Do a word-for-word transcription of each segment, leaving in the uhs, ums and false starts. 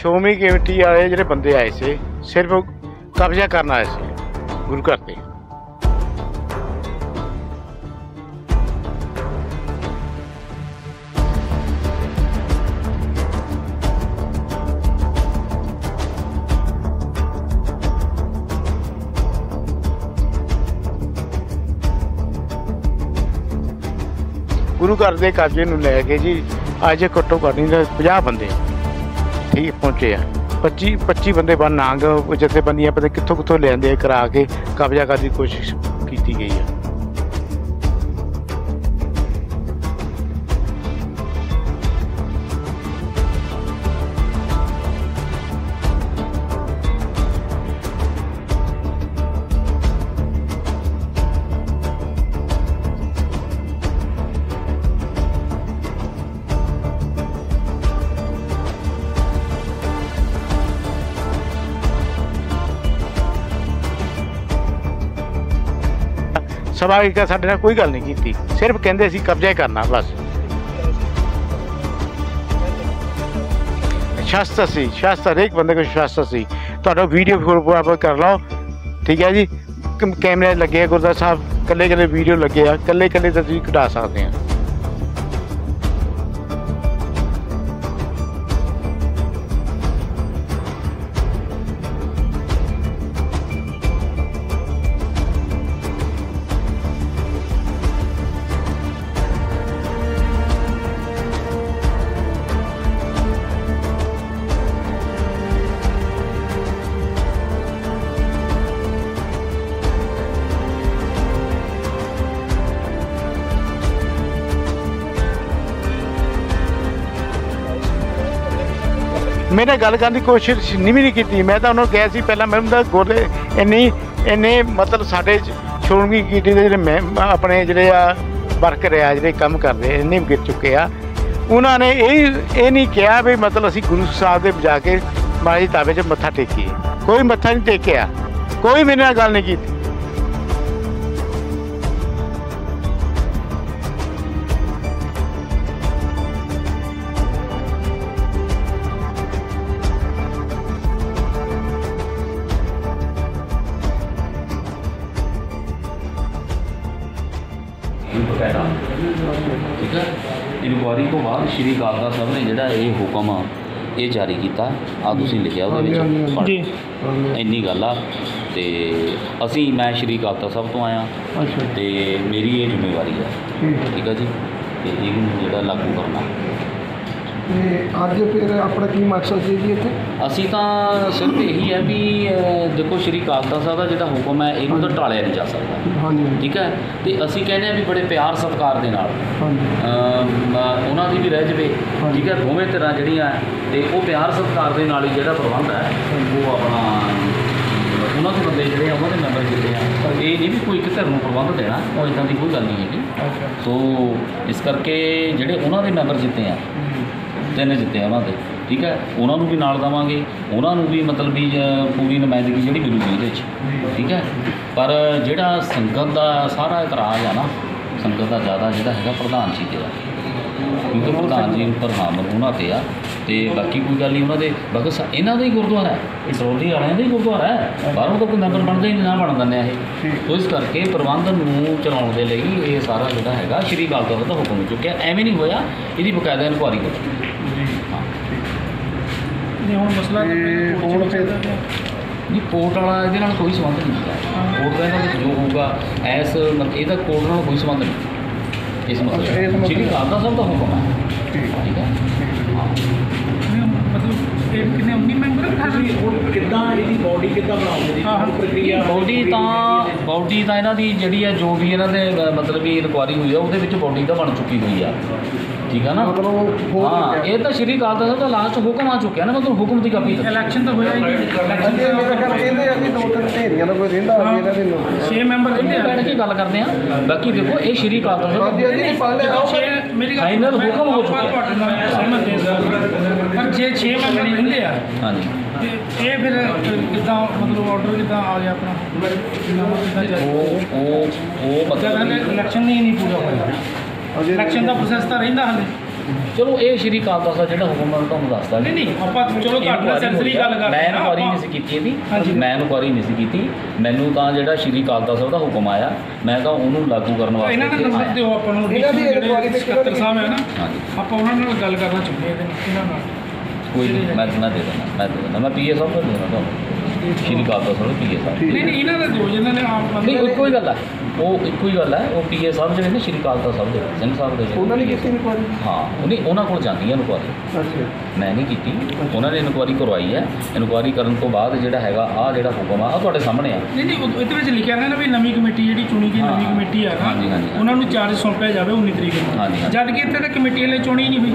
Shiromani committee वाले ਜਿਹੜੇ ਬੰਦੇ ਆਏ ਸੀ ਸਿਰਫ ਕਬਜ਼ਾ ਕਰਨ ਆਏ ਸੀ ਗੁਰੂ ਘਰ ਤੇ। गुरु घर के कब्जे लैके जी अज घट्टो घट्ट नहीं पचास बंदे ठीक पहुँचे आ। पच्ची पच्ची बंदे बन नांग जथेबंदियां पता कितों कितों लिया करा के कब्जा करने की कोशिश की गई है। सभा का साढ़े नाल कोई गल नहीं की, सिर्फ कहते असीं कब्जा करना बस। शास्त्र सी शास्त्र हरेक बंदे को शास्त्र सी। तुहाडा वीडियो कर लो ठीक है जी। कैमरे लगे गुरद्वारा साहब कल्ले कल्ले वीडियो लगे आ, कल्ले कल्ले तो तुसीं कढा सकते हैं। मैंने गल करने की कोशिश नहीं भी नहीं की। मैं तो उन्होंने कहा पहला मैडम का गोले इन्नी इन्ने मतलब साढ़े श्रोमणी कमेटी के जो मैम अपने जोड़े आ वर्कर आ जोड़े काम करते इन्ने गिर चुके आ। उन्होंने ये नहीं कहा भी मतलब असी गुरु साहब के जाके महाराज ताबे च मत्था टेकीए, कोई मत्था नहीं टेकिया, कोई मेरे नाल गल नहीं की। ठीक है। इनकुआरी तो बाद श्री अकाल तख्त साहब ने जोड़ा ये हुक्म ये जारी किया आ तुसीं लिखिया उहदे विच इन्नी गल आ। ते असीं मैं श्री अकाल तख्त साहब तो आया तो मेरी ये जिम्मेवारी है ठीक है जी। तो इहनूं जिहड़ा लागू करना अज फिर अपना की मकसद है जी इत्थे असी तो सिर्फ यही है भी देखो श्री अकाल तख्त साहब का जो हुक्म है इनू तो टालिया नहीं जा सकता ठीक है। तो असी कहने भी बड़े प्यार सत्कार के नाल उन्हों की भी रह जाए ठीक है। दोवें धिरां जिहड़ियां तो वो प्यार सत्कार के नाल ही जिहड़ा प्रबंध है वो अपना उन्होंने बंदे जोड़े उन्होंने मैंबर किए हैं। ये नहीं भी कोई एक धिर नूं प्रबंध देना और इदां की कोई गल नहीं हैगी। तो इस करके जिहड़े उन्होंने मैंबर जिते हैं तीन जिते उन्होंने ठीक है उन्होंने भी नाल देवांगे उन्होंने भी मतलब भी पूरी नुमाइंदगी जी मिलूगी ये ठीक है। पर जिहड़ा संगत का सारा इतराज़ है ना संगत का ज़्यादा जोड़ा है प्रधान जी का क्योंकि प्रधान जी प्रधान उन्होंने आ तो बाकी कोई गल नहीं उन्होंने बाकी इन्हों का ही गुरुद्वारा है टरोली वाले का ही गुरुद्वारा है बाहरों तो कोई मैंबर बनता ही ना बन दें ये। तो इस करके प्रबंध नूं चलाउण दे लई ये सारा जोड़ा है श्री अकाल तख्त का हुक्म चुक्या एवें नहीं होया इसकी बकायदा इनकुआरी करो। मसला नहीं कोर्ट वाला ये कोई संबंध नहीं है। कोर्ट का इन्होंने जो होगा ऐस मतलब कोर्ट नाल कोई संबंध नहीं इस मतलब श्री अकाल तख्त साहब का हुक्म है ठीक है। बॉडी तो बॉडी तो इन्हों की जी है जो भी इन्होंने मतलब भी इनकुआरी हुई है वो बॉडी तो बन चुकी हुई है ठीक है ना। हाँ ये तो श्री अकाल तख्त का लास्ट हुक्म आ चुका है ना मतलब हुक्म की कापी इलैक्शन तो होया छे मैंबर बैठ के गल करते हैं। बाकी देखो ये श्री अकाल तख्त फाइनल हुक्म हो चुका है जे छे मैंबर रहिंदे आ हाँ जी ये फिर कितना मतलब ऑर्डर कितना आ गया अपना वो वो मतलब इलैक्शन नहीं नहीं पूरा होया इलैक्शन का प्रोसैस तो रहिंदा हाले ਚਲੋ ਇਹ ਸ਼੍ਰੀ ਅਕਾਲ ਤਖਤ ਦਾ ਜਿਹੜਾ ਹੁਕਮ ਹੈ ਤੁਹਾਨੂੰ ਦੱਸਦਾ ਨਹੀਂ ਨਹੀਂ ਆਪਾਂ ਚਲੋ ਤੁਹਾਡੇ ਨਾਲ ਸੈਂਸਰੀ ਗੱਲ ਕਰ ਮੈਂ ਰਹੇ ਹਾਂ ਇਨਕੁਆਰੀ ਆਪਾਂ। ਨਹੀਂ ਸੀ ਕੀਤੀ ਇਹਦੀ ਮੈਂ ਇਨਕੁਆਰੀ ਨਹੀਂ ਸੀ ਕੀਤੀ ਮੈਨੂੰ ਤਾਂ ਜਿਹੜਾ ਸ਼੍ਰੀ ਅਕਾਲ ਤਖਤ ਸਾਹਿਬ ਦਾ ਹੁਕਮ ਆਇਆ ਮੈਂ ਤਾਂ ਉਹਨੂੰ ਲਾਗੂ ਕਰਨ ਵਾਸਤੇ ਇਹਨਾਂ ਦਾ ਇੱਥੇ ਨੰਬਰ ਆਇਆ। ਦਿਓ ਆਪਾਂ ਨੂੰ ਇਹਨਾਂ ਦੀ ਇਨਕੁਆਰੀ ਤੇ ਸਕੱਤਰ ਸਾਹਿਬ ਹੈ ਨਾ ਹਾਂਜੀ ਆਪਾਂ ਉਹਨਾਂ ਨਾਲ ਗੱਲ ਕਰਨਾ ਚਾਹੁੰਦੇ ਹਾਂ ਇਹਦੇ- ਇਹਨਾਂ ਨਾਲ ਕੋਈ ਨਹੀਂ ਮੈਂ ਮੈਂ ਦੇ ਦਿੰਦਾ ਮੈਂ ਦੇ ਦਿੰਦਾ ਮੈਂ ਪੀਏ ਸਾਹਿਬ ਨੂੰ ਦੇ ਦਿੰਦਾ ਤੁਹਾਨੂੰ ਸ਼੍ਰੀ ਅਕਾਲ ਤਖਤ ਸਾਹਿਬ ਪੀਏ ਸਾਹਿਬ ਨਹੀਂ ਨਹੀਂ ਇਹਨਾਂ ਦਾ ਦਿਓ ਜਿਨ੍ਹਾਂ ਨੇ ਆਪ ਨਹੀਂ ਇੱਕੋ ਹੀ ਗੱਲ ਹੈ ਉਹ ਇੱਕੋ ਹੀ ਗੱਲ ਹੈ ਉਹ ਪੀਏ ਸਾਹਿਬ ਜਿਹੜੇ ਨੇ ਸ਼੍ਰੀ ਅਕਾਲ ਤਖਤ ਸਾਹਿਬ ਦੇ ਸਿੰਘ ਸਾਹਿਬ ਦੇ ਜਿਹੜੇ ਉਹਨਾਂ ਨੇ P A ਕੀਤੀ ਇਨਕੁਆਰੀ? ਹਾਂ ਉਹਨੇ ਉਹਨਾਂ ਕੋਲ ਜਾਂਦੀ ਹੈ ਇਨਕੁਆਰੀ ਅੱਛਾ ਮੈਂ ਨਹੀਂ ਕੀਤੀ ਉਹਨਾਂ ਨੇ ਇਨਕੁਆਰੀ ਕਰਵਾਈ ਹੈ ਇਨਕੁਆਰੀ ਕਰਨ ਤੋਂ ਬਾਅਦ ਜਿਹੜਾ ਹੈਗਾ ਆਹ ਜਿਹੜਾ ਹੁਕਮ ਆ ਉਹ ਤੁਹਾਡੇ ਸਾਹਮਣੇ ਆ ਨਹੀਂ ਨਹੀਂ ਉਹ- ਇਹਦੇ ਵਿੱਚ ਲਿਖਿਆ ਨਾ ਵੀ ਨਵੀਂ ਕਮੇਟੀ ਜਿਹੜੀ ਚੁਣੀ ਗਈ ਨਵੀਂ ਹਾਂ। ਕਮੇਟੀ ਆ ਨਾ ਹਾਂਜੀ, ਹਾਂਜੀ। ਉਹਨਾਂ ਨੂੰ ਚਾਰਜ ਸੌਂਪਿਆ ਜਾਵੇ ਉੱਨੀ ਤਰੀਕ ਨੂੰ ਹਾਂਜੀ, ਹਾਂਜੀ। ਜਦ ਕਿ ਇੱਥੇ ਤਾਂ ਕਮੇਟੀ ਵਾਲੇ ਚੁਣੀ ਨਹੀਂ ਹੋਈ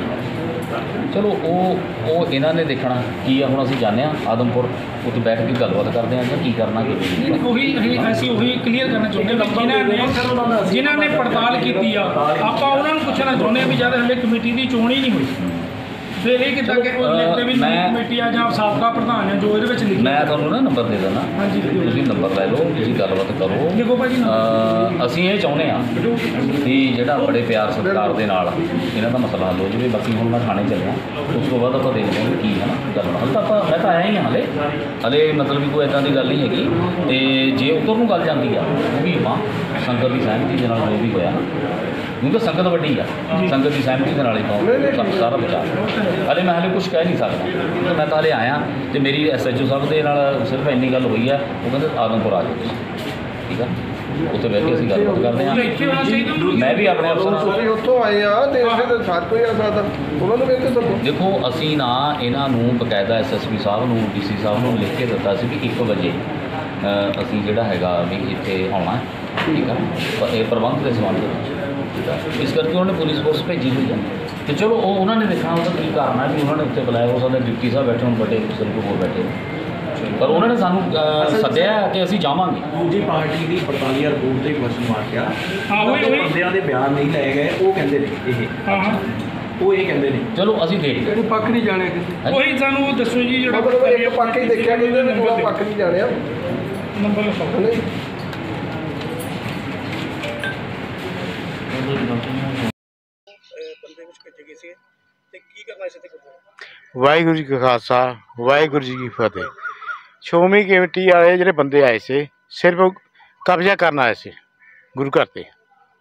ਚਲੋ ਉਹ ਉਹ ਇਹਨਾਂ ਨੇ ਦੇਖਣਾ ਕੀ ਆ ਹੁਣ ਅਸੀਂ ਜਾਂਦੇ ਹਾਂ ਆਦਮਪੁਰ ਉੱਥੇ ਬੈਠ ਕੇ ਗੱਲਬਾਤ ਕਰਦੇ ਹਾਂ ਕਿ ਕੀ ਕਰਨਾ ਕੀ ਨਹੀਂ ਨਹੀਂ, ਉਹੀ ਅਸੀਂ- ਅਸੀਂ ਉਹੀ ਕਲੀਅਰ ਕਰਨਾ ਚਾਹੁੰਦੇ ਹਾਂ ਵੀ ਜਿਨ੍ਹਾਂ ਨੇ ਜਿਨ੍ਹਾਂ ਨੇ ਪੜਤਾਲ ਕੀਤੀ ਆ ਆਪਾਂ ਉਹਨਾਂ ਨੂੰ ਪੁੱਛਣਾ ਚਾਹੁੰਦੇ ਹਾਂ ਵੀ ਜਦ ਹਲੇ ਕਮੇਟੀ ਦੀ ਚੋਣ ਹੀ ਨਹੀਂ ਹੋਈ ਫਿਰ ਇਹ ਕਿੱਦਾਂ ਕਿ ਉਹ ਚਲੋ, ਲਿਖਦੇ ਵੀ ਨਵੀਂ ਮੈਂ- ਕਮੇਟੀ ਆ ਜਾਂ ਸਾਬਕਾ ਪ੍ਰਧਾਨ ਆ ਜੋ ਇਹਦੇ ਵਿੱਚ ਲਿਖਿਆ ਮੈਂ ਤੁਹਾਨੂੰ ਨਾ ਨੰਬਰ ਦੇ ਦਿੰਦਾ ਹਾਂਜੀ ਦਿਓ। ਤੁਸੀਂ ਨੰਬਰ ਲੈ ਲਓ ਤੁਸੀਂ ਗੱਲਬਾਤ ਕਰੋ ਲਿਖੋ ਭਾਜੀ ਨੰਬਰ। ਅਹ ਅਸੀਂ ਇਹ ਚਾਹੁੰਦੇ ਹਾਂ ਕਿ ਜਿਹੜਾ ਬੜੇ ਪਿਆਰ ਸਤਿਕਾਰ ਦੇ ਨਾਲ ਇਹਨਾਂ ਦਾ ਮਸਲਾ ਹੱਲ ਹੋ ਜਾਵੇ ਬਾਕੀ ਹੁਣ ਮੈਂ ਥਾਣੇ ਚੱਲਿਆ ਉਸ ਤੋਂ ਬਾਅਦ ਆਪਾਂ ਦੇਖਦੇ ਹਾਂ ਕਿ ਕੀ ਹੈ ਨਾ ਗੱਲ ਹੱਲ ਤਾਂ ਆਪਾਂ ਮੈਂ ਤਾਂ ਆਇਆ ਹੀ ਹਾਂ ਹਲੇ ਹਲੇ ਮਤਲਬ ਵੀ ਕੋਈ ਇੱਦਾਂ ਦੀ ਗੱਲ ਨਹੀਂ ਹੈਗੀ ਤੇ ਜੇ ਉੱਧਰ ਨੂੰ ਗੱਲ ਜਾਂਦੀ ਆ ਉਹ ਵੀ ਆਪਾਂ ਸੰਗਤ ਦੀ ਸਹਿਮਤੀ ਦੇ ਨਾਲ ਜੋ ਵੀ ਹੋਇਆ ਕਿਉਂਕਿ ਸੰਗਤ ਵੱਡੀ ਆ ਸੰਗਤ ਦੀ ਸਹਿਮਤੀ ਦੇ ਨਾਲ ਹੀ ਕੰਮ ਸਾਰਾ ਵਿਚਾਰ ਹਲੇ ਮੈਂ ਹਲੇ ਕੁਝ ਕਹਿ ਨਹੀਂ ਸਕਦਾ ਕਿਉਂਕਿ ਮੈਂ ਤਾਂ ਹਲੇ ਆਇਆ ਤੇ ਮੇਰੀ ਐਸ ਐਚ ਓ ਸਾਹਿਬ ਦੇ ਨਾਲ ਸਿਰਫ ਇੰਨੀ ਗੱਲ ਹੋਈ ਆ ਉਹ ਕਹਿੰਦੇ ਆਦਮਪੁਰ ਆ ਜਾਓ ਤੁਸੀਂ ਠੀਕ ਆ ਉੱਥੇ ਬਹਿ ਕੇ ਅਸੀਂ ਗੱਲਬਾਤ ਕਰਦੇ ਹਾਂ ਇੱਥੇ ਹੋਣਾ ਚਾਹੀਦਾ ਉਹਨੂੰ। ਮੈਂ ਵੀ ਆਪਣੇ ਅਫਸਰਾਂ ਤੁਸੀਂ ਉੱਥੋਂ ਆਏ ਆ ਤੇ ਇੱਥੇ ਤਾਂ ਸਾਰ ਕੋਈ ਆ ਸਕਦਾ ਉਹਨਾਂ ਨੂੰ ਵੇਖ ਕੇ ਸਭੋ ਦੇਖੋ ਅਸੀਂ ਨਾ ਇਹਨਾਂ ਨੂੰ ਬਕਾਇਦਾ ਐਸ ਐਸ ਪੀ ਸਾਹਿਬ ਨੂੰ ਡੀ ਸੀ ਸਾਹਿਬ ਨੂੰ ਲਿਖ ਕੇ ਦਿੱਤਾ ਸੀ ਕਿ ਇੱਕ ਵਜੇ ਅ, ਅਸੀਂ ਜਿਹੜਾ ਹੈਗਾ ਵੀ ਇੱਥੇ ਆਉਣਾ ਹੈ, ਠੀਕ ਆ ਪਰ ਇਹ ਪ੍ਰਬੰਧ ਦੇ ਸੰਬੰਧ ਵਿੱਚ ਠੀਕ ਆ ਇਸ ਕਰਕੇ ਉਹਨੇ ਪੁਲਿਸ ਫੋਰਸ ਭੇਜੀ ਹੋਈ ਹੈ ਤੇ ਚਲੋ ਉਹ ਉਹਨਾਂ ਨੇ ਦੇਖਣਾ ਉਹਦਾ ਕੀ ਕਾਰਨ ਹੈ ਵੀ ਉਹਨਾਂ ਨੇ ਉੱਥੇ ਬੁਲਾਇਆ ਹੋ ਸਕਦਾ ਡਿਪਟੀ ਸਾਹਿਬ ਬੈਠੇ ਹੋਣ ਵੱਡੇ ਸਿਰਫ ਹੋਰ ਬੈਠੇ ਹੋਣ। ਪਰ ਉਹਨਾਂ ਨੇ ਸਾਨੂੰ ਅ, ਸੱਦਿਆ ਕਿ ਅਸੀਂ ਜਾਵਾਂਗੇ ਦੂਜੀ ਪਾਰਟੀ ਦੀ ਪੜਤਾਲੀਆ ਰਿਪੋਰਟ ਤੇ ਕੁਐਸਚਨ ਮਾਰਕ ਆ ਹਾਂ, ਉਹੀ- ਉਹੀ। ਬੰਦਿਆਂ ਦੇ ਬਿਆਨ ਨਹੀਂ ਲਏ ਗਏ ਉਹ ਕਹਿੰਦੇ ਨੇ ਇਹ ਹਾਂ ਹਾਂ ਉਹ ਇਹ ਕਹਿੰਦੇ ਨੇ ਚਲੋ ਅਸੀਂ ਦੇਖਦੇ ਇਹਨੂੰ ਪੱਕ ਨਹੀਂ ਜਾਣਿਆ ਕਿਸੇ ਹਾਂ। ਉਹੀ ਸਾਨੂੰ ਉਹ ਦੱਸੋ ਜੀ ਜਿਹੜਾ ਮਤਲਬ ਇੱਕ ਪੱਕ ਹੀ ਦੇਖਿਆ ਕਿ ਇਹਨਾਂ ਨੇ ਨੰਬਰ ਕੋਈ ਪੱਕ ਨਹੀਂ ਜਾਣਿਆ ਨੰਬਰ ਲਿਖੋ ਨਹੀਂ ਬੰਦੇ ਵਿੱਚ ਭੇਜੇ ਗਏ ਸੀ ਤੇ ਕੀ ਕਰਨਾ ਇਸ ਤੇ ਗੁਰਦੁਆਰਾ ਵਾਹਿਗੁਰੂ ਜੀ ਕਾ ਖਾਲਸਾ ਵਾਹਿਗੁਰੂ ਜੀ ਕੀ ਫਤਿਹ। ਸ਼੍ਰੋਮਣੀ ਕਮੇਟੀ ਵਾਲੇ ਜਿਹੜੇ ਬੰਦੇ ਆਏ ਸੀ ਸਿਰਫ ਕਬਜ਼ਾ ਕਰਨ ਆਏ ਸੀ ਗੁਰੂ ਘਰ 'ਤੇ।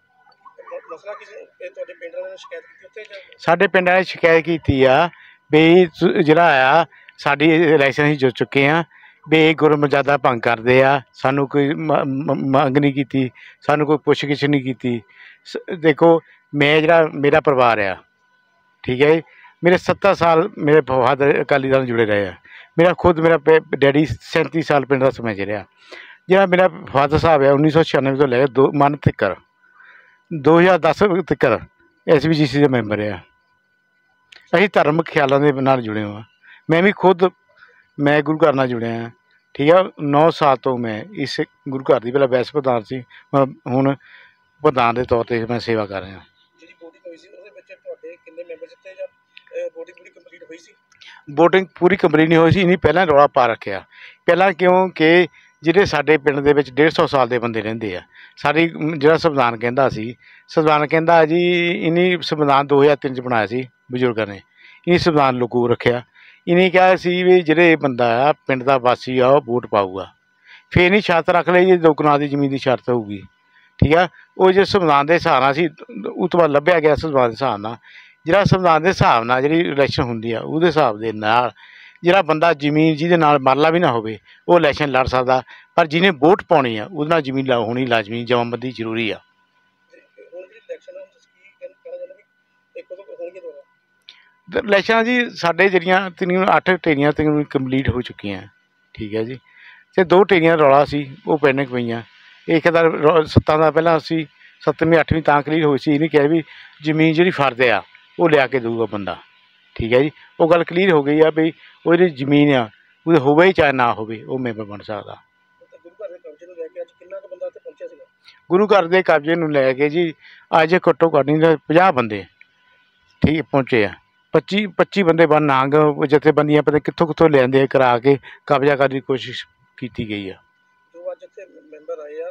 ਮ- ਮਸਲਾ ਕਿਸੇ ਇਹ ਤੁਹਾਡੇ ਪਿੰਡ ਵਾਲਿਆਂ ਨੇ ਸ਼ਿਕਾਇਤ ਕੀਤੀ ਉੱਥੇ ਜਾਂ ਸਾਡੇ ਪਿੰਡ ਵਾਲੇ ਸ਼ਿਕਾਇਤ ਕੀਤੀ ਆ ਵੀ ਸ- ਜਿਹੜਾ ਆ ਸਾਡੀ ਇਲੈਕਸ਼ਨ ਅਸੀਂ ਜਿੱਤ ਚੁੱਕੇ ਆ ਵੀ ਇਹ ਗੁਰਮਰਜ਼ਾਦਾ ਭੰਗ ਕਰਦੇ ਆ ਸਾਨੂੰ ਕੋਈ ਮ- ਮ- ਮੰਗ ਨਹੀਂ ਕੀਤੀ ਸਾਨੂੰ ਕੋਈ ਪੁੱਛ ਗਿੱਛ ਨਹੀਂ ਕੀਤੀ। ਸ- ਦੇਖੋ ਮੈਂ ਜਿਹੜਾ ਮੇਰਾ ਪਰਿਵਾਰ ਆ ਠੀਕ ਹੈ ਜੀ ਮੇਰੇ ਸੱਤਰ ਸਾਲ ਮੇਰੇ ਫਾਦਰ ਅਕਾਲੀ ਦਲ ਨਾਲ ਜੁੜੇ ਰਹੇ ਆ ਮੇਰਾ ਖੁਦ ਮੇਰਾ ਪੈ- ਡੈਡੀ ਸੈਂਤੀ ਸਾਲ ਪਿੰਡ ਦਾ ਸਮਝ ਰਿਹਾ ਜਿਹੜਾ ਮੇਰਾ ਫਾਦਰ ਸਾਹਿਬ ਹੈ ਉੱਨੀ ਸੌ ਛਿਆਨਵੇਂ ਤੋਂ ਲੈ ਕੇ ਦੋ ਮਨ ਤੱਕਰ ਦੋ ਹਜ਼ਾਰ ਦਸ ਤੱਕਰ ਐਸ ਵੀ ਜੀ ਸੀ ਦੇ ਮੈਂਬਰ ਆ ਅਸੀਂ ਧਾਰਮਿਕ ਖਿਆਲਾਂ ਦੇ ਨਾਲ ਜੁੜੇ ਹਾਂ ਮੈਂ ਵੀ ਖੁਦ ਮੈਂ ਗੁਰੂ ਘਰ ਨਾਲ ਜੁੜਿਆ ਹਾਂ ਠੀਕ ਆ ਨੌ ਸਾਲ ਤੋਂ ਮੈਂ ਇਸ ਗੁਰੂ ਘਰ ਦੀ ਪਹਿਲਾਂ ਵੈਸ ਪ੍ਰਧਾਨ ਸੀ ਮੈਂ ਹੁਣ ਪ੍ਰਧਾਨ ਦੇ ਤੌਰ 'ਤੇ ਮੈਂ ਸੇਵਾ ਕਰ ਰਿਹਾ। ਜਿਹੜੀ VOTING ਹੋਈ ਸੀ ਉਹਦੇ ਵਿੱਚ ਤੁਹਾਡੇ ਕਿੰਨੇ ਮੈਂਬਰ ਜਿੱਤੇ ਜਾਂ VOTING ਪੂਰੀ ਕੰਪਲੀਟ ਹੋਈ ਸੀ? ਵੋਟਿੰਗ ਪੂਰੀ ਕੰਪਲੀਟ ਨਹੀਂ ਹੋਈ ਸੀ ਇਹਨੀ ਪਹਿਲਾਂ ਰੌਲਾ ਪਾ ਰੱਖਿਆ ਪਹਿਲਾਂ ਕਿਉਂਕਿ ਜਿਹੜੇ ਸਾਡੇ ਪਿੰਡ ਦੇ ਵਿੱਚ ਡੇਢ ਸੌ ਸਾਲ ਦੇ ਬੰਦੇ ਰਹਿੰਦੇ ਆ ਸਾਡੀ ਮ, ਜਿਹੜਾ ਸੰਵਿਧਾਨ ਕਹਿੰਦਾ ਸੀ ਸੰਵਿਧਾਨ ਕਹਿੰਦਾ ਜੀ ਇਹਨੀ ਸੰਵਿਧਾਨ ਦੋ ਹਜ਼ਾਰ ਤਿੰਨ 'ਚ ਬਣਾਇਆ ਸੀ ਬਜ਼ੁਰਗਾਂ ਨੇ ਇਹਨੀ ਸੰਵਿਧਾਨ ਲਾਗੂ ਰੱਖਿਆ ਇਹਨੇ ਕਿਹਾ ਸੀ ਵੀ ਜਿਹੜੇ ਬੰਦਾ ਆ ਪਿੰਡ ਦਾ ਵਾਸੀ ਆ ਉਹ ਵੋਟ ਪਾਊਗਾ ਫਿਰ ਨਹੀਂ ਸ਼ਰਤ ਰੱਖ ਲਈ ਜੀ ਦੋ ਕਨਾਲ ਦੀ ਜ਼ਮੀਨ ਦੀ ਸ਼ਰਤ ਹੋਊਗੀ ਠੀਕ ਆ ਉਹ ਜੇ ਸੰਵਿਧਾਨ ਦੇ ਹਿਸਾਬ ਨਾਲ ਸੀ ਉਹ ਤੋਂ ਬਾਅਦ ਲੱਭਿਆ ਗਿਆ ਸੰਵਿਧਾਨ ਦੇ ਹਿਸਾਬ ਨਾਲ ਜਿਹੜਾ ਸੰਵਿਧਾਨ ਦੇ ਹਿਸਾਬ ਨਾਲ ਜਿਹੜੀ ਇਲੈਕਸ਼ਨ ਹੁੰਦੀ ਆ ਉਹਦੇ ਹਿਸਾਬ ਦੇ ਨਾਲ ਜਿਹੜਾ ਬੰਦਾ ਜ਼ਮੀਨ ਜਿਹਦੇ ਨਾਲ ਮਰਲਾ ਵੀ ਨਾ ਹੋਵੇ ਉਹ ਇਲੈਕਸ਼ਨ ਲੜ ਸਕਦਾ ਪਰ ਜਿਹਨੇ ਵੋਟ ਪਾਉਣੀ ਆ ਉਹਦੇ ਨਾਲ ਜ਼ਮੀਨ ਲਾ ਹੋਣੀ ਲਾਜ਼ਮੀ ਜਮਾਬੰਦੀ ਜ਼ਰੂਰੀ ਆ। ਤੇ ਹੁਣ ਜਿਹੜੀ ਇਲੈਕਸ਼ਨ ਹੈ ਤੁਸੀਂ ਕੀ ਕਹਿਣਾ ਕਹਿਣਾ ਚਾਹੁੰਦੇ ਵੀ ਇੱਕ ਉਦੋਂ ਹੋਣਗੇ ਦੁਬਾਰਾ? ਤੇ ਇਲੈਕਸ਼ਨਾਂ ਜੀ ਸਾਡੇ ਜਿਹੜੀਆਂ ਤਕਰੀਬਨ ਅੱਠ ਢੇਰੀਆਂ ਤਕਰੀਬਨ ਕੰਪਲੀਟ ਹੋ ਚੁੱਕੀਆਂ ਠੀਕ ਹੈ ਜੀ ਅਤੇ ਦੋ ਢੇਰੀਆਂ ਰੌਲਾ ਸੀ ਉਹ ਪੈਂਡਿੰਗ ਪਈਆਂ ਇੱਕ ਦਾ ਰੌ- ਸੱਤਾਂ ਦਾ ਪਹਿਲਾਂ ਅਸੀਂ ਸੱਤਵੀਂ ਅੱਠਵੀਂ ਤਾਂ ਕਲੀਅਰ ਹੋਈ ਸੀ ਇਹਨੇ ਕਿਹਾ ਵੀ ਜ਼ਮੀਨ ਜਿਹੜੀ ਫਰਦ ਆ ਉਹ ਲਿਆ ਕੇ ਦੇਊਗਾ ਬੰਦਾ ਠੀਕ ਹੈ ਜੀ ਉਹ ਗੱਲ ਕਲੀਅਰ ਹੋ ਗਈ ਆ ਵੀ ਉਹ ਜਿਹੜੀ ਜ਼ਮੀਨ ਆ ਉਹਦੇ ਹੋਵੇ ਹੀ ਚਾਹੇ ਨਾ ਹੋਵੇ ਉਹ ਮੈਂਬਰ ਬਣ ਸਕਦਾ। ਤੇ ਗੁਰੂ ਘਰ ਦੇ ਕਬਜ਼ੇ ਨੂੰ ਲੈ ਕੇ ਅੱਜ ਕਿੰਨਾ ਕੁ ਬੰਦਾ ਇੱਥੇ ਪਹੁੰਚਿਆ ਸੀਗਾ? ਗੁਰੂ ਘਰ ਦੇ ਕਬਜ਼ੇ ਨੂੰ ਲੈ ਕੇ ਜੀ ਅੱਜ ਘੱਟੋ ਘੱਟ ਨਹੀਂ ਤਾਂ ਪੰਜਾਹ ਬੰਦੇ ਠੀਕ ਪਹੁੰਚੇ ਆ ਪੱਚੀ ਪੱਚੀ ਬੰਦੇ ਬਣ ਨਾਂਗ ਜਥੇਬੰਦੀਆਂ ਪਤਾ ਕਿੱਥੋਂ ਕਿੱਥੋਂ ਲਿਆਂਦੇ ਕਰਾ ਕੇ ਕਬਜ਼ਾ ਕਰਨ ਦੀ ਕੋਸ਼ਿਸ਼ ਕੀਤੀ ਗਈ ਆ। ਜੋ ਅੱਜ ਇੱਥੇ ਮੈਂਬਰ ਆਏ ਆ ਤੁਹਾਨੂੰ ਕੋਈ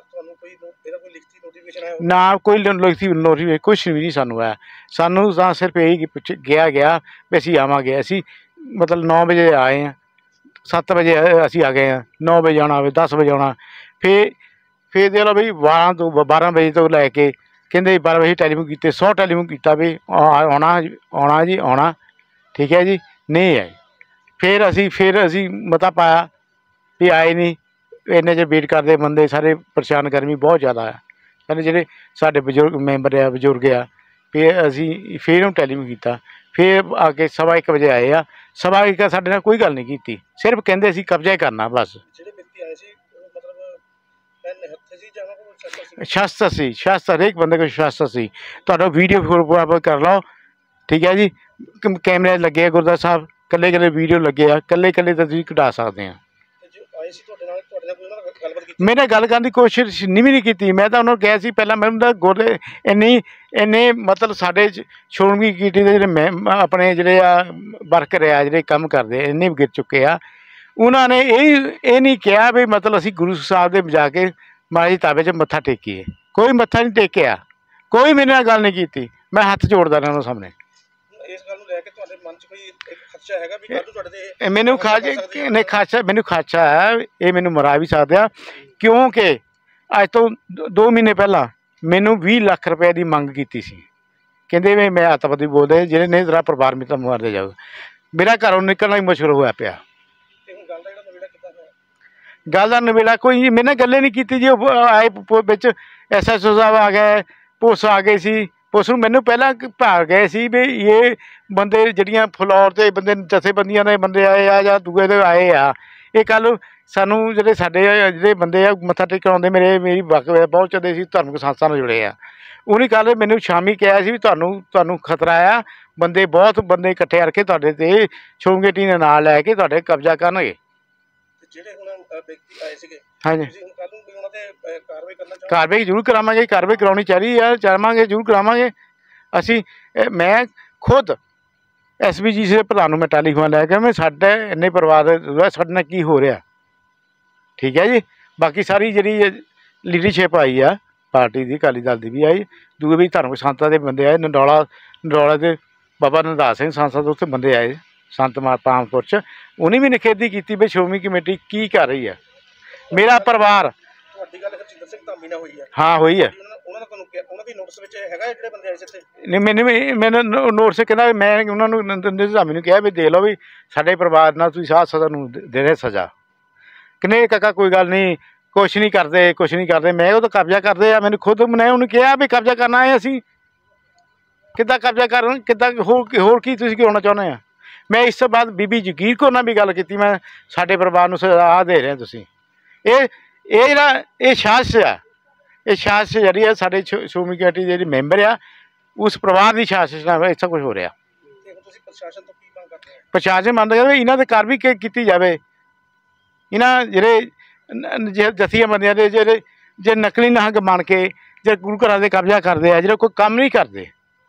ਕੋਈ ਨੋ- ਇਹਦਾ ਕੋਈ ਲਿਖਤੀ ਨੋਟੀਫਿਕੇਸ਼ਨ ਆਇਆ ਨਾ ਕੋਈ ਲਿਖਤੀ ਨੋਟੀਫਿਕੇਸ਼ਨ ਕੁਛ ਵੀ ਨਹੀਂ ਸਾਨੂੰ ਆਇਆ। ਸਾਨੂੰ ਤਾਂ ਸਿਰਫ ਇਹੀ ਕਿ ਪੁੱਛ ਗਿਆ ਗਿਆ ਵੀ ਅਸੀਂ ਆਵਾਂਗੇ। ਅਸੀਂ ਮਤਲਬ ਨੌ ਵਜੇ ਆਏ ਹਾਂ, ਸੱਤ ਵਜੇ ਅਸੀਂ ਆ ਗਏ ਹਾਂ, ਨੌ ਵਜੇ ਆਉਣਾ ਹੋਵੇ, ਦਸ ਵਜੇ ਆਉਣਾ। ਫਿਰ ਫਿਰ ਦੇਖ ਲਓ ਬਈ ਬਾਰਾਂ ਤੋਂ ਬਾਰਾਂ ਵਜੇ ਤੋਂ ਲੈ ਕੇ ਕਹਿੰਦੇ ਬਾਰਾਂ ਵਜੇ ਟੈਲੀਫੋਨ ਕੀਤੇ, ਸੌ ਟੈਲੀਫੋਨ ਕੀਤਾ ਵੀ ਆ- ਆਉਣਾ ਆਉਣਾ ਜੀ ਆਉਣਾ, ਠੀਕ ਹੈ ਜੀ, ਨਹੀਂ ਆਏ। ਫਿਰ ਅਸੀਂ ਫਿਰ ਅਸੀਂ ਮਤਾ ਪਾਇਆ ਵੀ ਆਏ ਨਹੀਂ। ਇੰਨੇ ਚਿਰ ਵੇਟ ਕਰਦੇ ਬੰਦੇ ਸਾਰੇ ਪਰੇਸ਼ਾਨ, ਗਰਮੀ ਬਹੁਤ ਜ਼ਿਆਦਾ ਆ। ਕਹਿੰਦੇ ਜਿਹੜੇ ਸਾਡੇ ਬਜ਼ੁਰਗ ਮੈਂਬਰ ਆ, ਬਜ਼ੁਰਗ ਆ, ਫਿਰ ਅਸੀਂ ਫਿਰ ਉਹਨੂੰ ਟੈਲੀਫੋਨ ਕੀਤਾ। ਫਿਰ ਆ ਕੇ ਸਵਾ ਇੱਕ ਵਜੇ ਆਏ ਆ। ਸਵਾ ਇੱਕ ਸਾਡੇ ਨਾਲ ਕੋਈ ਗੱਲ ਨਹੀਂ ਕੀਤੀ, ਸਿਰਫ ਕਹਿੰਦੇ ਅਸੀਂ ਕਬਜ਼ਾ ਹੀ ਕਰਨਾ ਬਸ। ਜਿਹੜੇ ਵਿਅਕਤੀ ਆਏ ਸੀ ਉਹ ਮਤਲਬ ਪੈਨ ਹੱਥੇ ਸੀ ਜਾਂ ਉਹਨਾਂ ਕੋਲ ਸ਼ਸਤਰ ਸੀ? ਸ਼ਸਤਰ ਸੀ, ਸ਼ਸਤਰ ਹਰੇਕ ਬੰਦੇ ਕੋਲ ਸ਼ਸਤਰ ਸੀ। ਤੁਹਾਡਾ ਵੀਡੀਓ ਫੋਟੋ ਕਰ ਲਓ, ਠੀਕ ਹੈ ਜੀ। ਕੈਮ- ਕੈਮਰੇ ਲੱਗੇ ਆ ਗੁਰਦੁਆਰਾ ਸਾਹਿਬ, ਇਕੱਲੇ ਇਕੱਲੇ ਵੀਡੀਓ ਲੱਗੇ ਆ, ਇਕੱਲੇ ਇਕੱਲੇ ਤਾਂ ਤੁਸੀਂ ਕਢਾ ਸਕਦੇ ਆ। ਤੇ ਜੋ ਆਏ ਸੀ ਤੁਹਾਡੇ ਨਾਲ, ਤੁਹਾਡੇ ਨਾਲ ਕੋਈ ਉਹਨਾਂ ਨਾਲ ਗੱਲਬਾਤ ਕੀਤੀ? ਮੇਰੇ ਨਾਲ ਗੱਲ ਕਰਨ ਦੀ ਕੋਸ਼ਿਸ਼ ਨਹੀਂ ਵੀ ਨਹੀਂ ਕੀਤੀ। ਮੈਂ ਤਾਂ ਉਹਨਾਂ ਨੂੰ ਕਿਹਾ ਸੀ ਪਹਿਲਾਂ ਮੈਨੂੰ ਤਾਂ ਗੋਲੇ ਇੰਨੀ ਇੰਨੇ ਮਤਲਬ ਸਾਡੇ ਚ ਸ਼੍ਰੋਮਣੀ ਕਮੇਟੀ ਦੇ ਜਿਹੜੇ ਮੈਂ ਆਪਣੇ ਜਿਹੜੇ ਆ ਵਰਕਰ ਆ, ਜਿਹੜੇ ਕੰਮ ਕਰਦੇ ਆ, ਇੰਨੇ ਗਿਰ ਚੁੱਕੇ ਆ। ਉਹਨਾਂ ਨੇ ਇਹ ਇਹ ਨਹੀਂ ਕਿਹਾ ਵੀ ਮਤਲਬ ਅਸੀਂ ਗੁਰੂ ਸਾਹਿਬ ਦੇ ਜਾ ਕੇ ਮਹਾਰਾਜ ਤਾਬੇ 'ਚ ਮੱਥਾ ਟੇਕੀਏ। ਕੋਈ ਮੱਥਾ ਨਹੀਂ ਟੇਕਿਆ, ਕੋਈ ਮੇਰੇ ਨਾਲ ਗੱਲ ਨਹੀਂ ਕੀਤੀ। ਮੈਂ ਹੱਥ ਜੋੜਦਾ ਰਿਹਾ ਉਹਨਾਂ ਸਾਹਮਣੇ। ਇਸ ਗੱਲ ਨੂੰ ਲੈ ਕੇ ਤੁਹਾਡੇ ਮਨ 'ਚ ਕੋਈ ਇੱਕ ਖਦਸ਼ਾ ਹੈਗਾ ਵੀ ਕੱਲ੍ਹ ਨੂੰ ਤੁਹਾਡੇ ਤੇ ਇਹ ਮੈਨੂੰ ਖਾਜ ਨਹੀਂ ਖਾਚਾ ਮੈਨੂੰ ਖਾਚਾ ਹੈ, ਇਹ ਮੈਨੂੰ ਮਰਾ ਵੀ ਸਕਦੇ ਆ। ਕਿਉਂਕਿ ਅੱਜ ਤੋਂ ਦੋ- ਦੋ ਮਹੀਨੇ ਪਹਿਲਾਂ ਮੈਨੂੰ ਵੀਹ ਲੱਖ ਰੁਪਏ ਦੀ ਮੰਗ ਕੀਤੀ ਸੀ। ਕਹਿੰਦੇ ਵੀ ਮੈਂ ਅੱਤਵਾਦੀ ਬੋਲਦੇ, ਜਿਹੜੇ ਨਹੀਂ ਤੇਰਾ ਪਰਿਵਾਰ ਮੇ ਤਾਂ ਮਾਰਦੇ ਜਾਊਗਾ। ਮੇਰਾ ਘਰੋਂ ਨਿਕਲਣਾ ਹੀ ਮੁਸ਼ਕਿਲ ਹੋਇਆ ਪਿਆ। ਤੇ ਹੁਣ ਗੱਲ ਦਾ ਜਿਹੜਾ ਨਵੇੜਾ ਕਿੱਦਾਂ ਹੋਇਆ? ਗੱਲ ਦਾ ਨਵੇੜਾ ਕੋਈ ਮੇਰੇ ਨਾਲ ਗੱਲੇ ਨਹੀਂ ਕੀਤੀ ਜੀ। ਉਹ ਆਏ ਪ- ਵਿੱਚ ਐਸ ਐਸ ਓ ਸਾਹਿਬ ਆ ਗਏ, ਪੁਲਿਸ ਆ ਗਈ ਸੀ। ਪੁਲਿਸ ਨੂੰ ਮੈਨੂੰ ਪਹਿਲਾਂ ਭਾਲ ਗਏ ਸੀ ਵੀ ਇਹ ਬੰਦੇ ਜਿਹੜੀਆਂ ਫਲੋਰ 'ਤੇ ਬੰਦੇ ਜਥੇਬੰਦੀਆਂ ਦੇ ਬੰਦੇ ਆਏ ਆ ਜਾਂ ਦੂਏ ਦੇ ਆਏ ਆ, ਇਹ ਕੱਲ੍ਹ ਸਾਨੂੰ ਜਿਹੜੇ ਸਾਡੇ ਜਿਹੜੇ ਬੰਦੇ ਆ ਮੱਥਾ ਟੇਕਣ ਆਉਂਦੇ, ਮੇਰੇ ਮੇਰੀ ਵਕ ਬਹੁਤ ਚੰਦੇ ਸੀ, ਧਾਰਮਿਕ ਸੰਸਥਾ ਨਾਲ ਜੁੜੇ ਆ। ਉਹਨੇ ਕੱਲ੍ਹ ਮੈਨੂੰ ਸ਼ਾਮੀ ਕਿਹਾ ਸੀ ਵੀ ਤੁਹਾਨੂੰ ਤੁਹਾਨੂੰ ਖਤਰਾ ਆ, ਬੰਦੇ ਬਹੁਤ ਬੰਦੇ ਇਕੱਠੇ ਕਰਕੇ ਤੁਹਾਡੇ 'ਤੇ ਸ਼੍ਰੋਮਣੀ ਦੇ ਨਾਲ ਲੈ ਕੇ ਤੁਹਾਡੇ ਕਬਜ਼ਾ ਕਰਨਗੇ। ਤੇ ਜਿਹੜੇ ਹੁਣ ਅ, ਵਿਅਕਤੀ ਆਏ ਸੀਗੇ, ਹਾਂਜੀ, ਤੁਸੀਂ ਹੁਣ ਕੱਲ੍ਹ ਨੂੰ ਵੀ ਉਹਨਾਂ ਤੇ ਅ, ਕਾਰਵਾਈ ਕਰਨਾ ਚਾਹੋਗੇ? ਕਾਰਵਾਈ ਜ਼ਰੂਰ ਕਰਾਵਾਂਗੇ, ਕਾਰਵਾਈ ਕਰਾਉਣੀ ਚਾਹੀਦੀ ਆ, ਚਾਹਾਂਗੇ ਜ਼ਰੂਰ ਕਰਾਵਾਂਗੇ ਅਸੀਂ। ਅ, ਮੈਂ ਖੁਦ ਐਸ ਬੀ ਜੀ ਸੀ ਦੇ ਪ੍ਰਧਾਨ ਨੂੰ ਮੈਂ ਟੈਲੀਫੋਨ ਲੈ ਕੇ ਮੈਂ ਸਾਡੇ ਇੰਨੇ ਪਰਿਵਾਰ ਦੇ ਸਾਡੇ ਨਾਲ ਕੀ ਹੋ ਰਿਹਾ, ਠੀਕ ਹੈ ਜੀ। ਬਾਕੀ ਸਾਰੀ ਜਿਹੜੀ ਲੀਡਰਸ਼ਿਪ ਆਈ ਆ ਪਾਰਟੀ ਦੀ, ਅਕਾਲੀ ਦਲ ਦੀ ਵੀ ਆਈ, ਦੂਏ ਵੀ ਧਾਰਮਿਕ ਸੰਸਥਾ ਦੇ ਬੰਦੇ ਆਏ। ਨਡੌਲਾ ਨਡੌਲਾ ਦੇ ਬਾਬਾ ਨੰਦਾ ਸਿੰਘ ਸੰਸਦ ਉੱਥੇ ਬੰਦੇ ਆਏ, ਸੰਤ ਮਾਤਾ ਪਾਮਪੁਰ 'ਚ। ਉਹਨੇ ਵੀ ਨਿਖੇਧੀ ਕੀਤੀ ਵੀ ਸ਼੍ਰੋਮਣੀ ਕਮੇਟੀ ਕੀ ਕਰ ਰਹੀ ਹੈ। ਮੇਰਾ ਪਰਿਵਾਰ ਤੁਹਾਡੀ ਗੱਲ ਹਰਜਿੰਦਰ ਸਿੰਘ ਧਾਮੀ ਨਾਲ ਹੋਈ ਹੈ? ਹਾਂ ਹੋਈ ਹੈ। ਉਹਨਾਂ ਉਹਨਾਂ ਦਾ ਤੁਹਾਨੂੰ ਕਿਹਾ, ਉਹਨਾਂ ਦੀ ਨੋਟਿਸ ਵਿੱਚ ਹੈਗਾ ਹੈ ਜਿਹੜੇ ਬੰਦੇ ਆਏ ਸੀ ਇੱਥੇ? ਨਹੀਂ ਮੈਨੂੰ ਵੀ ਮੈਨੂੰ ਨੋਟਿਸ ਕਹਿੰਦਾ ਵੀ ਮੈਂ ਉਹਨਾਂ ਨੂੰ ਨਿਜ਼ਾਮੀ ਨੂੰ ਕਿਹਾ ਵੀ ਦੇਖ ਲਓ ਵੀ ਸਾਡੇ ਪਰਿਵਾਰ ਨਾਲ ਤੁਸੀਂ ਸਾਧ ਸਦਾ ਨੂੰ ਦੇ ਦੇ ਰਹੇ ਸਜ਼ਾ। ਕਹਿੰਦੇ ਕਾਕਾ ਕੋਈ ਗੱਲ ਨਹੀਂ, ਕੁਛ ਨਹੀਂ ਕਰਦੇ, ਕੁਛ ਨਹੀਂ ਕਰਦੇ। ਮੈਂ ਉਹ ਤਾਂ ਕਬਜ਼ਾ ਕਰਦੇ ਆ, ਮੈਨੂੰ ਖੁਦ ਮੈਂ ਉਹਨੂੰ ਕਿਹਾ ਵੀ ਕਬਜ਼ਾ ਕਰਨਾ ਹੈ ਅਸੀਂ। ਕਿੱਦਾਂ ਕਬਜ਼ਾ ਕਰਨ, ਕਿੱਦਾਂ ਹੋਰ ਹੋਰ ਕੀ ਤੁਸੀਂ ਕਰਾਉਣਾ ਚਾਹੁੰਦੇ ਆ। ਮੈਂ ਇਸ ਤੋਂ ਬਾਅਦ ਬੀਬੀ ਜਗੀਰ ਕੌਰ ਨਾਲ ਵੀ ਗੱਲ ਕੀਤੀ। ਮੈਂ ਸਾਡੇ ਪਰਿਵਾਰ ਨੂੰ ਸਜ਼ਾ ਦੇ ਰਹੇ ਤੁਸੀਂ। ਇਹ ਇਹ ਜਿਹੜਾ ਇਹ ਸਾਜ਼ਿਸ਼ ਆ, ਇਹ ਸਾਜ਼ਿਸ਼ ਜਿਹੜੀ ਆ ਸਾਡੇ ਸ਼੍ਰੋ- ਸ਼੍ਰੋਮਣੀ ਕਮੇਟੀ ਦੇ ਜਿਹੜੇ ਮੈਂਬਰ ਆ, ਉਸ ਪਰਿਵਾਰ ਦੀ ਸਾਜ਼ਿਸ਼ ਨਾਲ ਇਹ ਸਭ ਕੁਛ ਹੋ ਰਿਹਾ। ਤੇ ਹੁਣ ਤੁਸੀਂ ਪ੍ਰਸ਼ਾਸਨ ਤੋਂ ਕੀ ਮੰਗ ਕਰਦੇ ਹੋ? ਪ੍ਰਸ਼ਾਸਨ ਮੰਨਦਾ ਕਿ ਇਹਨਾਂ 'ਤੇ ਕਾਰਵਾਈ ਕੀ- ਕੀਤੀ ਜਾਵੇ। ਇਹਨਾਂ ਜਿਹੜੇ ਨ- ਜ- ਜਥੀਆਂ ਬੰਦਿਆਂ ਦੇ ਜਿਹੜੇ ਜੇ ਨਕਲੀ ਨਹੰਗ ਬਣ ਕੇ ਜੇ ਗੁਰੂ ਘਰਾਂ ਦੇ ਕਬਜ਼ਾ ਕਰਦੇ ਆ, ਜਿਹੜੇ ਕੋਈ ਕੰਮ ਨਹੀਂ ਕਰਦੇ,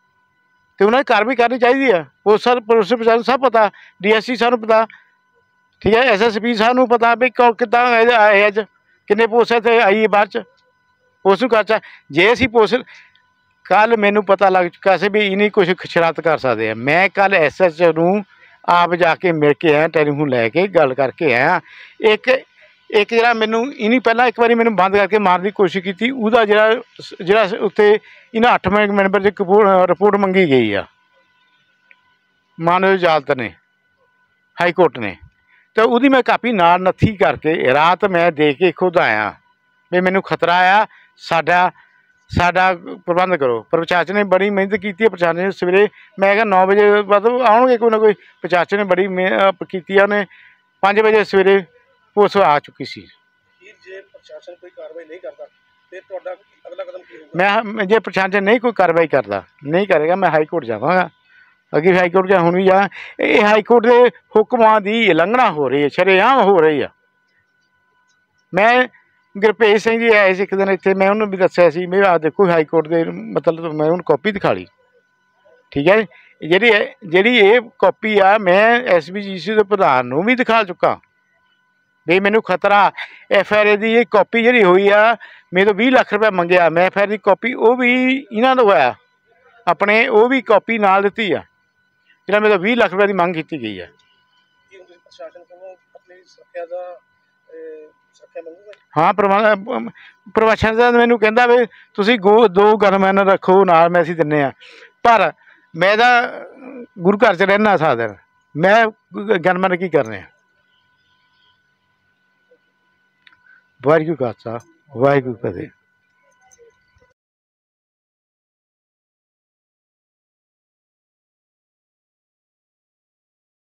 ਅਤੇ ਉਹਨਾਂ ਦੀ ਕਾਰਵਾਈ ਕਰਨੀ ਚਾਹੀਦੀ ਆ। ਪੁਲਿਸ ਪੁਲਿਸ ਪ੍ਰਸ਼ਾਸਨ ਸਭ ਪਤਾ, ਡੀ ਐਸ ਸੀ ਸਾਨੂੰ ਪਤਾ, ਠੀਕ ਹੈ, ਐਸ ਐਸ ਪੀ ਸਾਨੂੰ ਪਤਾ ਵੀ ਕੌ ਕਿੱਦਾਂ ਇਹ ਆਏ ਅੱਜ, ਕਿੰਨੇ ਪੁਲਿਸ ਇੱਥੇ ਆਈ ਹੈ ਬਾਅਦ 'ਚ। ਪੁਲਿਸ ਨੂੰ ਕਰਚਾ ਜੇ ਅਸੀਂ ਪੁਲਿਸ ਕੱਲ੍ਹ ਮੈਨੂੰ ਪਤਾ ਲੱਗ ਚੁੱਕਾ ਸੀ ਵੀ ਇਹਨੇ ਕੁਛ ਸ਼ਰਾਰਤ ਕਰ ਸਕਦੇ ਆ। ਮੈਂ ਕੱਲ੍ਹ ਐਸ ਐਚ ਓ ਨੂੰ ਆਪ ਜਾ ਕੇ ਮਿਲ ਕੇ ਆਇਆ, ਟੈਲੀਫੋਨ ਲੈ ਕੇ ਗੱਲ ਕਰਕੇ ਆਇਆ। ਇੱਕ ਇੱਕ ਜਿਹੜਾ ਮੈਨੂੰ ਇਹਨੇ ਪਹਿਲਾਂ ਇੱਕ ਵਾਰੀ ਮੈਨੂੰ ਬੰਦ ਕਰਕੇ ਮਾਰਨ ਦੀ ਕੋਸ਼ਿਸ਼ ਕੀਤੀ, ਉਹਦਾ ਜਿਹੜਾ ਜਿਹੜਾ ਉੱਥੇ ਇਹਨਾਂ ਅੱਠ ਮੈਂਬਰ 'ਚ ਰਿਪੋਰਟ ਮੰਗੀ ਗਈ ਆ ਮਾਨਯੋਗ ਅਦਾਲਤ ਨੇ, ਹਾਈ ਕੋਰਟ ਨੇ, ਤਾਂ ਉਹਦੀ ਮੈਂ ਕਾਪੀ ਨਾਲ ਨੱਥੀ ਕਰਕੇ ਰਾਤ ਮੈਂ ਦੇ ਕੇ ਖੁਦ ਆਇਆ ਵੀ ਮੈਨੂੰ ਖਤਰਾ ਆ, ਸਾਡਾ ਸਾਡਾ ਪ੍ਰਬੰਧ ਕਰੋ। ਪਰ ਪ੍ਰਸ਼ਾਸਨ ਨੇ ਬੜੀ ਮਿਹਨਤ ਕੀਤੀ ਹੈ। ਪ੍ਰਸ਼ਾਸਨ ਨੇ ਸਵੇਰੇ ਮੈਂ ਕਿਹਾ ਨੌ ਵਜੇ ਮਤਲਬ ਆਉਣਗੇ ਕੋਈ ਨਾ ਕੋਈ। ਪ੍ਰਸ਼ਾਸਨ ਨੇ ਬੜੀ ਮਿਹ ਕੀਤੀ ਆ, ਉਹਨੇ ਪੰਜ ਵਜੇ ਸਵੇਰੇ ਪੁਲਿਸ ਆ ਚੁੱਕੀ ਸੀ। ਕੀ ਜੇ ਪ੍ਰਸ਼ਾਸਨ ਕੋਈ ਕਾਰਵਾਈ ਨਹੀਂ ਕਰਦਾ ਫਿਰ ਤੁਹਾਡਾ ਅਗਲਾ ਕਦਮ ਕੀ ਹੋਊਗਾ? ਮੈਂ ਮੈਂ ਜੇ ਪ੍ਰਸ਼ਾਸਨ ਨਹੀਂ ਕੋਈ ਕਾਰਵਾਈ ਕਰਦਾ, ਨਹੀਂ ਕਰੇਗਾ, ਮੈਂ ਹਾਈ ਕੋਰਟ ਜਾਵਾਂਗਾ। ਅੱਗੇ ਹਾਈ ਕੋਰਟ 'ਚ ਹੁਣ ਵੀ ਜਾ, ਇਹ ਹਾਈ ਕੋਰਟ ਦੇ ਹੁਕਮਾਂ ਦੀ ਉਲੰਘਣਾ ਹੋ ਰਹੀ ਹੈ, ਸ਼ਰੇਆਮ ਹੋ ਰਹੀ ਆ। ਮੈਂ ਗੁਰਭੇਜ ਸਿੰਘ ਜੀ ਆਏ ਸੀ ਇੱਕ ਦਿਨ ਇੱਥੇ, ਮੈਂ ਉਹਨੂੰ ਵੀ ਦੱਸਿਆ ਸੀ ਮੈਂ ਆਹ ਦੇਖੋ ਹਾਈ ਕੋਰਟ ਦੇ ਮਤਲਬ ਮੈਂ ਉਹਨੂੰ ਕਾਪੀ ਦਿਖਾ ਲਈ, ਠੀਕ ਹੈ। ਜਿਹੜੀ ਇਹ ਜਿਹੜੀ ਇਹ ਕਾਪੀ ਆ ਮੈਂ ਐਸ ਬੀ ਜੀ ਸੀ ਦੇ ਪ੍ਰਧਾਨ ਨੂੰ ਵੀ ਦਿਖਾ ਚੁੱਕਾ, ਵੀ ਮੈਨੂੰ ਖਤਰਾ। ਐਫ ਆਰ ਏ ਦੀ ਇਹ ਕਾਪੀ ਜਿਹੜੀ ਹੋਈ ਆ, ਮੇਰੇ ਤੋਂ ਵੀਹ ਲੱਖ ਰੁਪਏ ਮੰਗਿਆ, ਮੈਂ ਐਫ ਆਰ ਦੀ ਕਾਪੀ ਉਹ ਵੀ ਇਹਨਾਂ ਤੋਂ ਹੋਇਆ ਆਪਣੇ, ਉਹ ਵੀ ਕਾਪੀ ਨਾਲ ਦਿੱਤੀ ਆ, ਜਿਹੜਾ ਮੇਰੇ ਤੋਂ ਵੀਹ ਲੱਖ ਰੁਪਏ ਦੀ ਮੰਗ ਕੀਤੀ ਗਈ ਆ। ਕੀ ਹੁਣ ਤੁਸੀਂ ਪ੍ਰਸ਼ਾਸਨ ਕੋਲੋਂ ਆਪਣੀ ਸੁਰੱਖਿਆ ਦਾ ਅਹ, ਸੁਰੱਖਿਆ ਮੰਗੋਗੇ? ਹਾਂ, ਪ੍ਰਬੰਧ ਪ੍ਰਵਾਸ਼ਨ ਦਾ ਮੈਨੂੰ ਕਹਿੰਦਾ ਵੀ ਤੁਸੀਂ ਗੋ ਦੋ ਗਨਮੈਨ ਰੱਖੋ ਨਾਲ, ਮੈਂ ਅਸੀਂ ਦਿੰਦੇ ਹਾਂ। ਪਰ ਮੈਂ ਤਾਂ ਗੁਰੂ ਘਰ 'ਚ ਰਹਿਣਾ ਸਾਰਾ ਦਿਨ, ਮੈਂ ਗਨਮੈਨ ਕੀ ਕਰਨੇ ਆ। ਵਾਹਿਗੁਰੂ ਖਾਲਸਾ ਵਾਹਿਗੁਰੂ ਫਤਿਹ।